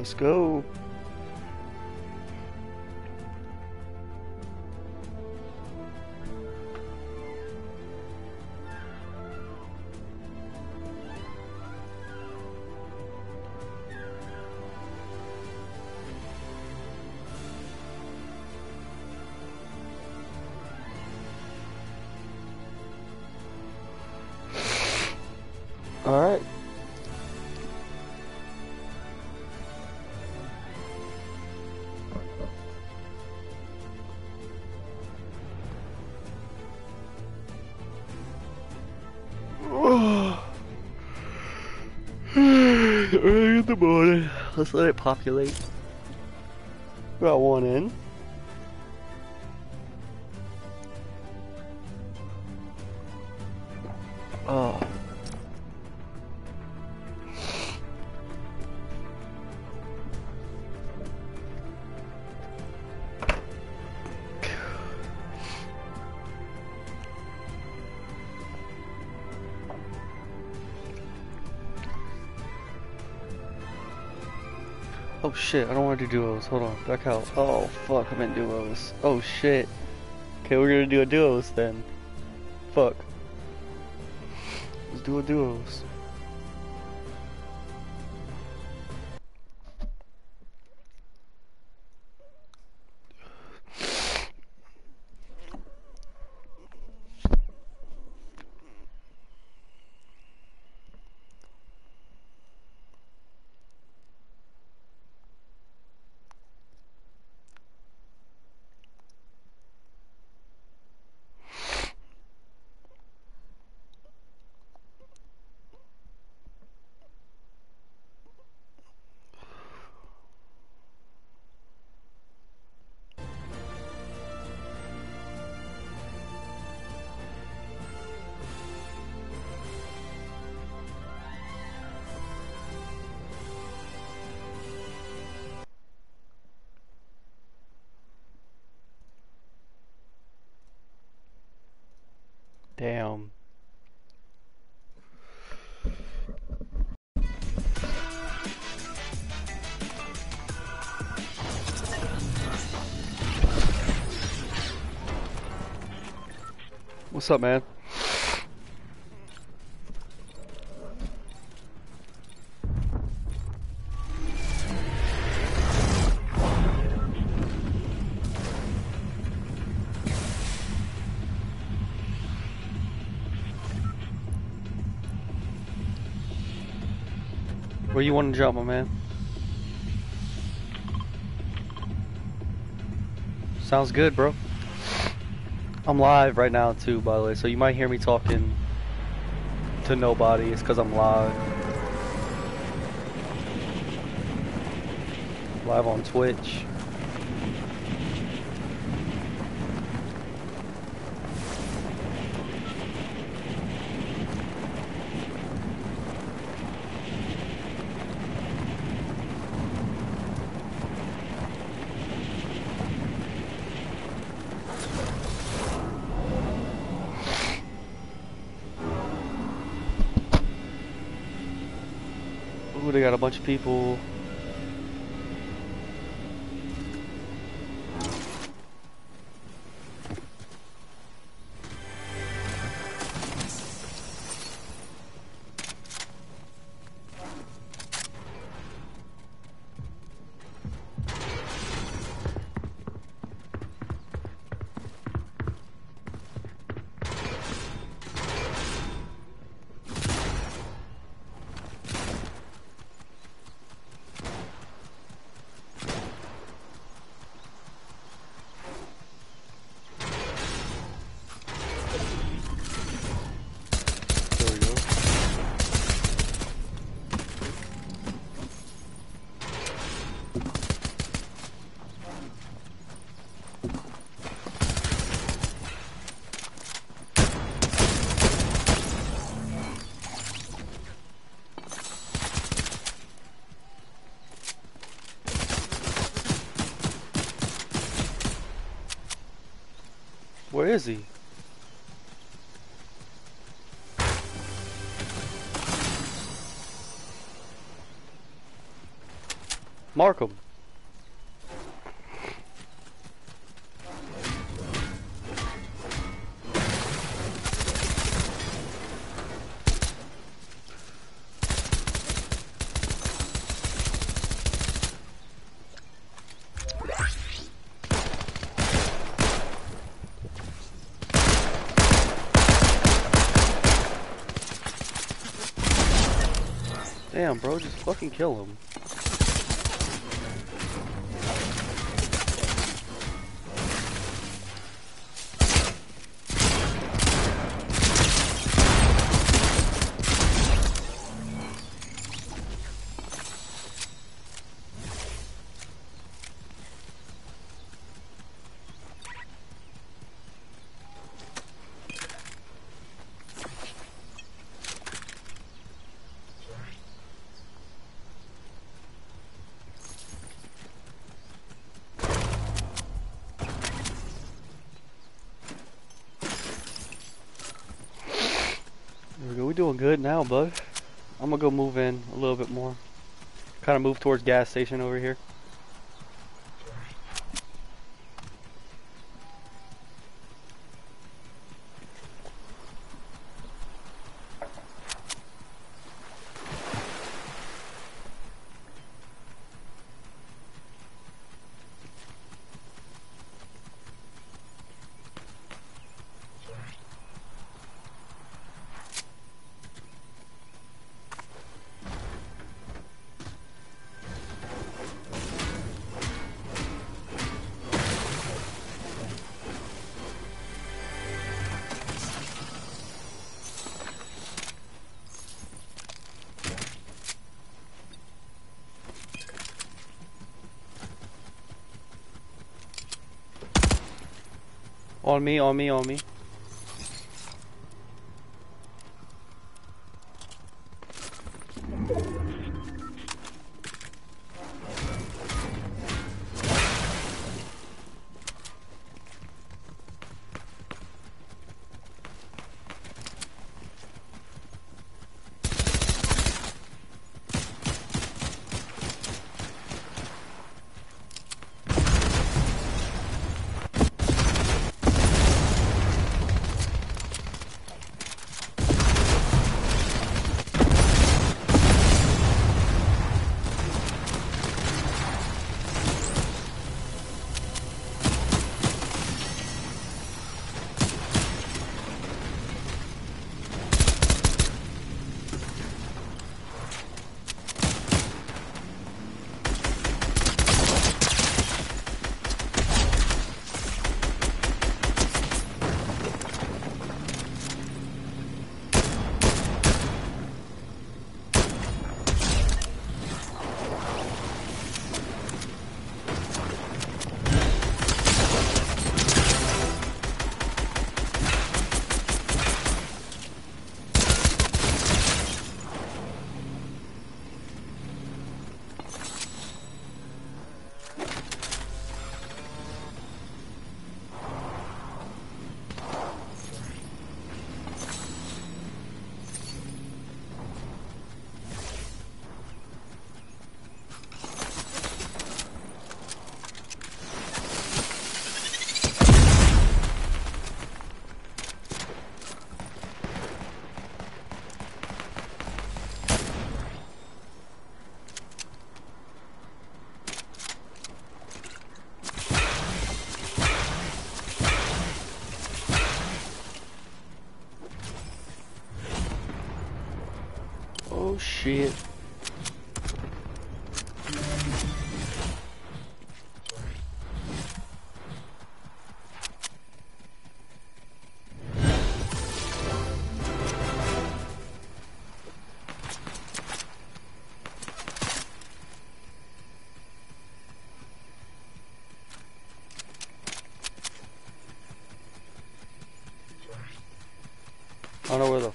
Let's go. All right. Early in the morning. Let's let it populate. We got one in. Oh. Oh shit, I don't want to do duos. Hold on, back out. Oh fuck, I'm in duos. Oh shit. Okay, we're gonna do a duos then. Fuck. Let's do a duos. Damn. What's up, man? Where you want to jump, my man? Sounds good, bro. I'm live right now too, by the way, so you might hear me talking to nobody. It's because I'm live. Live on Twitch. Ooh, they got a bunch of people. There we go. Where is he? Mark 'em. Damn, bro, just fucking kill him. We doing good now, bud. I'm gonna go move in a little bit more. Kind of move towards gas station over here. On me, on me, on me. Oh shit. I don't know where the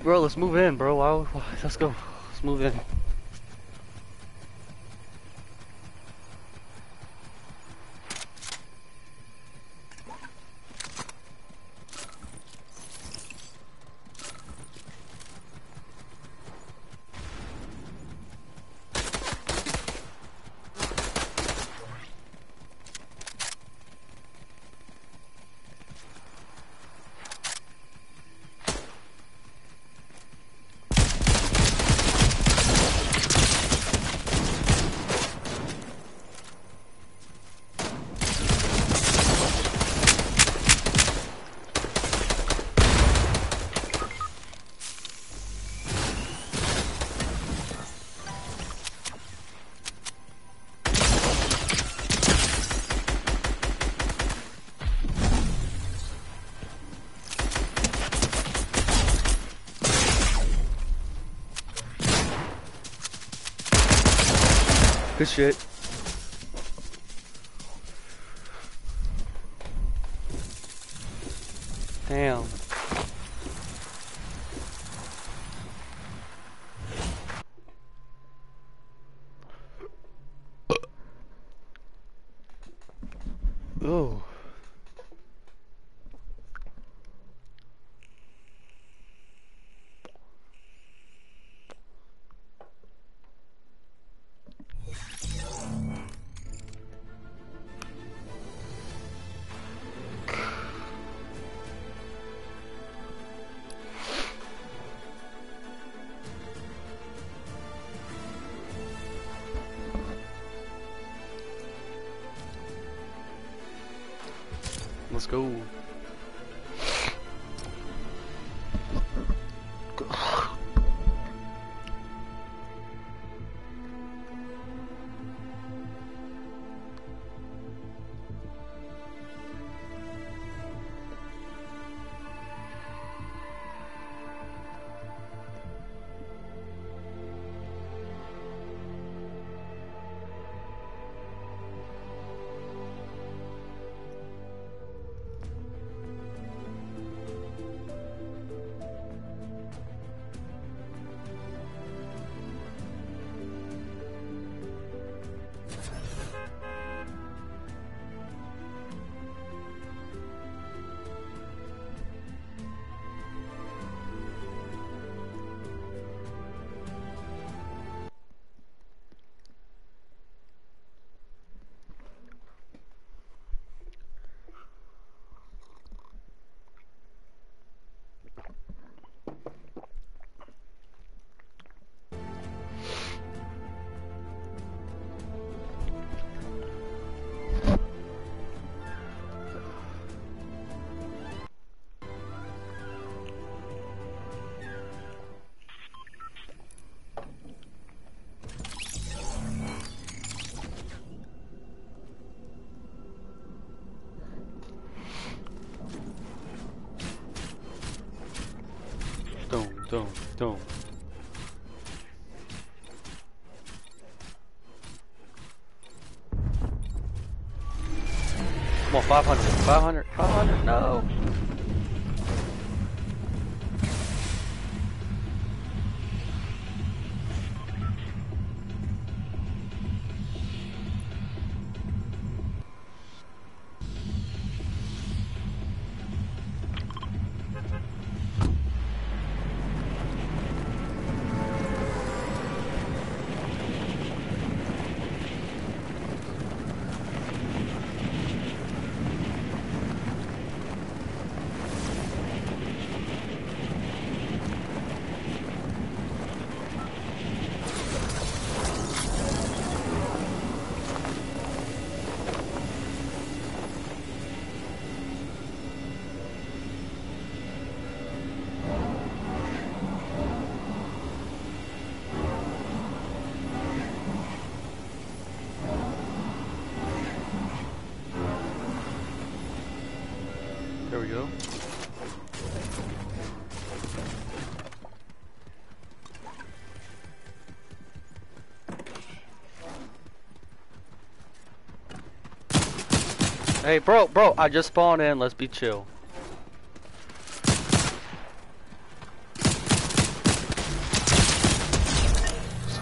Bro, let's move in, bro. Let's go. Let's move in. Good shit. Damn. Ooh. Let's go. Don't. Come on, 500, 500, 500, no. There we go. Hey, bro, I just spawned in. Let's be chill.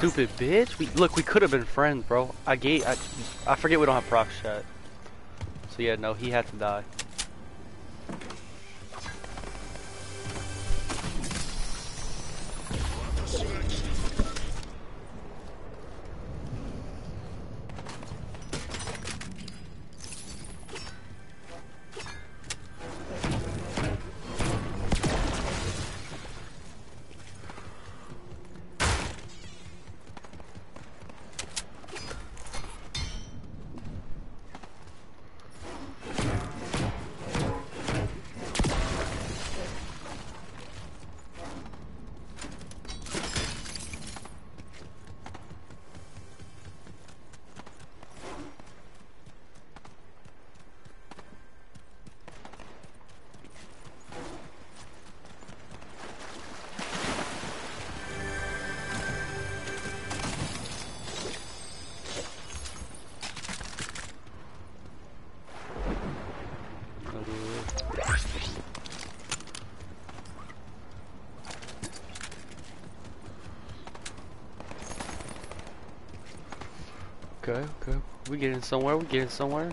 stupid bitch. We could have been friends, bro. I forget we don't have proc chat. So yeah, no, he had to die. Okay, okay. We getting somewhere, we getting somewhere.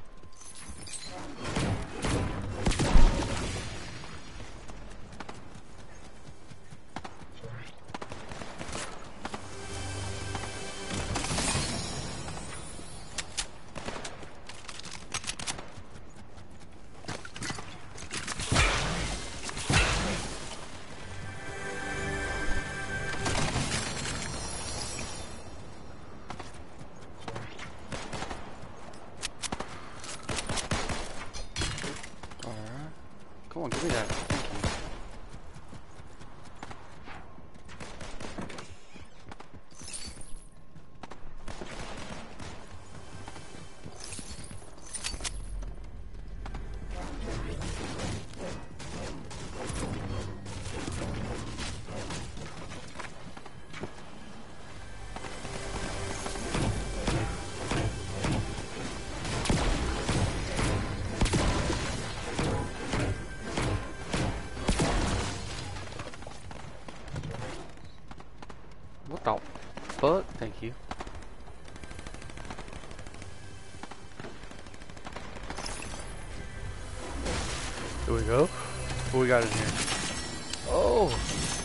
Come on, give me that. Thank you. What the fuck? Thank you. Here we go. What we got in here? Oh!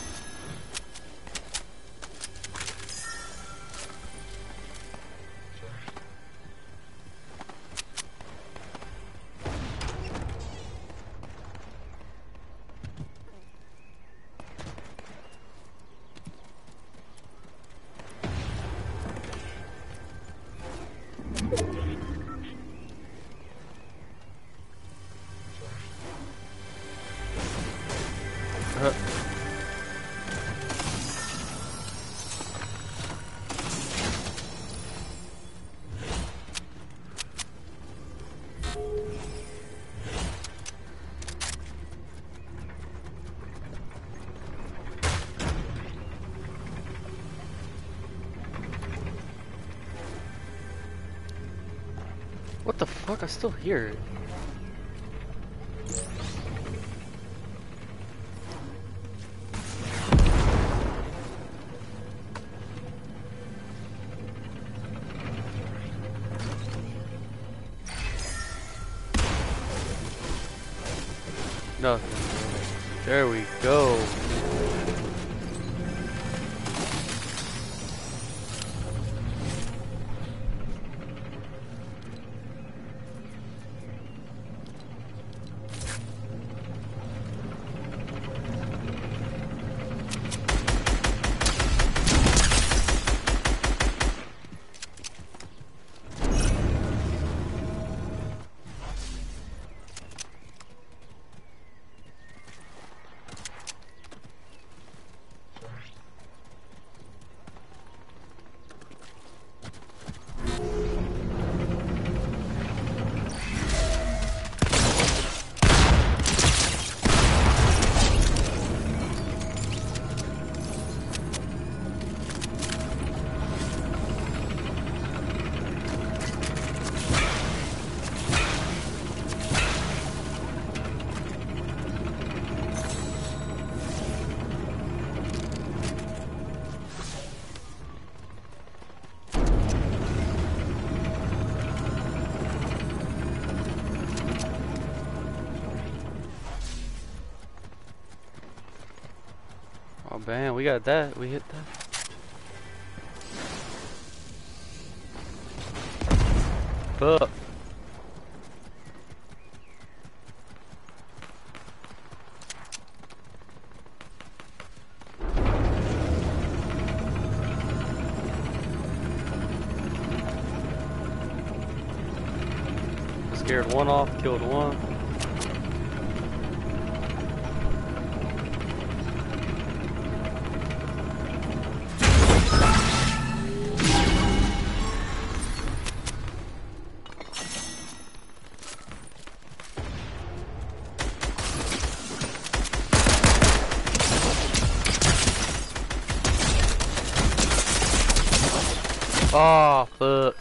What the fuck? I still hear it. Nothing. There we go. Bam, we got that. We hit that. Fuck. Scared one off, killed one. Oh, fuck.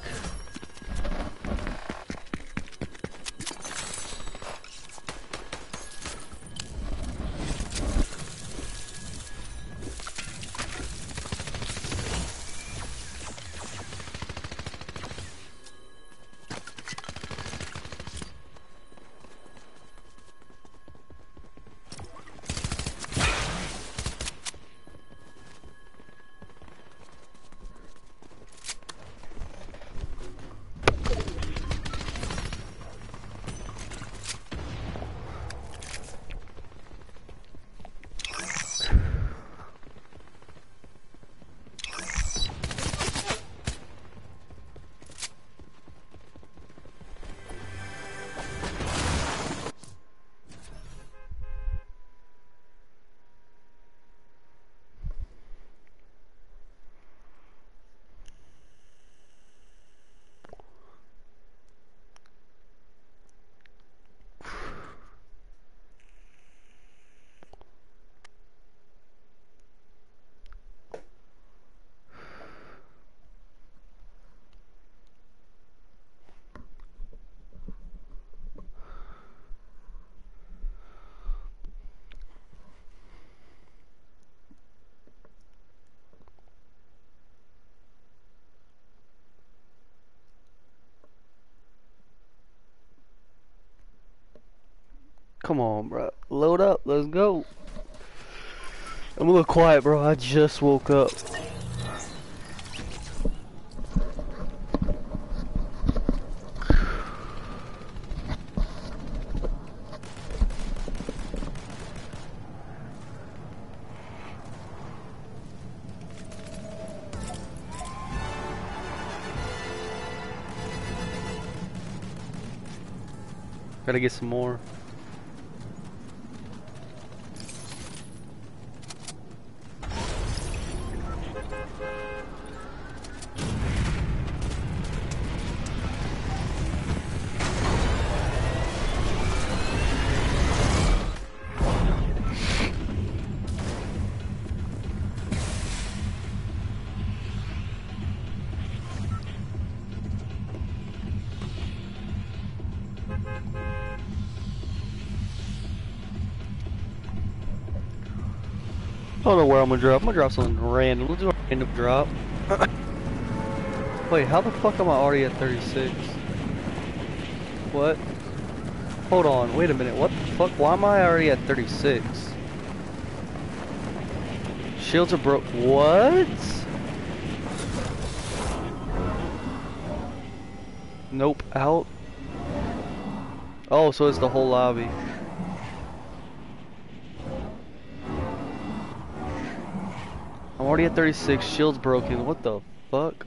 Come on, bro. Load up. Let's go. I'm a little quiet, bro. I just woke up. Gotta get some more. I don't know where I'm gonna drop. I'm gonna drop something random. Let's do a random drop. Wait, how the fuck am I already at 36? What? Hold on, wait a minute. What the fuck? Why am I already at 36? Shields are broke. What? Nope, out. Oh, so it's the whole lobby. I'm already at 36, shield's broken, what the fuck?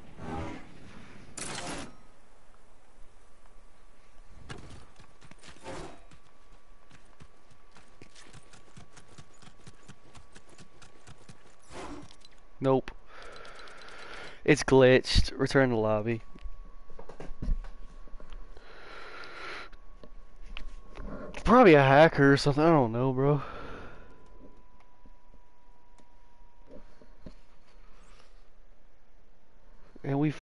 Nope. It's glitched. Return to lobby. Probably a hacker or something, I don't know, bro. And we